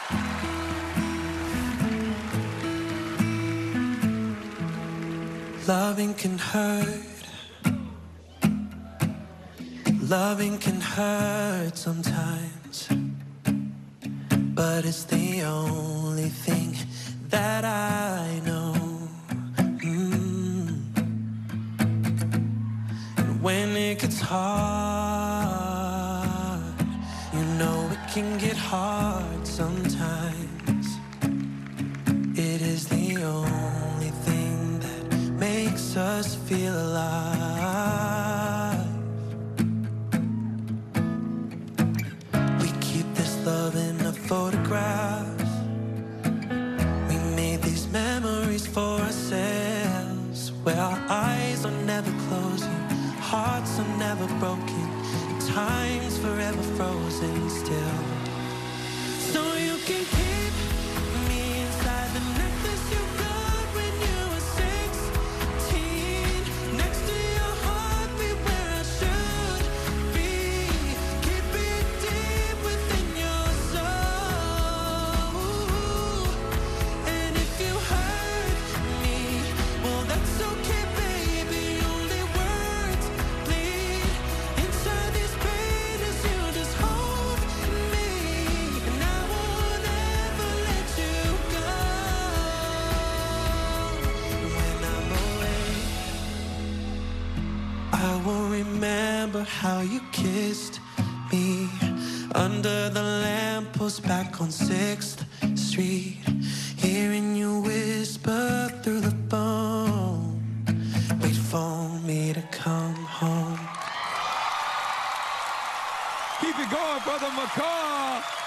Loving can hurt. Loving can hurt sometimes, but it's the only thing that I know. And when it gets hard, you know it can get hard sometimes. It is the only thing that makes us feel alive. We keep this love in a photograph. We made these memories for ourselves, where our eyes are never closing, hearts are never broken, time's forever frozen still. So you can keep me inside the necklace you got when you were 16, next to your heartbeat where I should be. Keep it deep within your soul. And if you hurt me, well that's okay, baby. Only words bleed inside these pages. You just hold me, and I won't ever let you go. When I'm away, I will remember how you kissed me under the lamppost back on 6th Street, hearing you whisper through the phone, wait for me to come home. Keep it going, brother Macaw.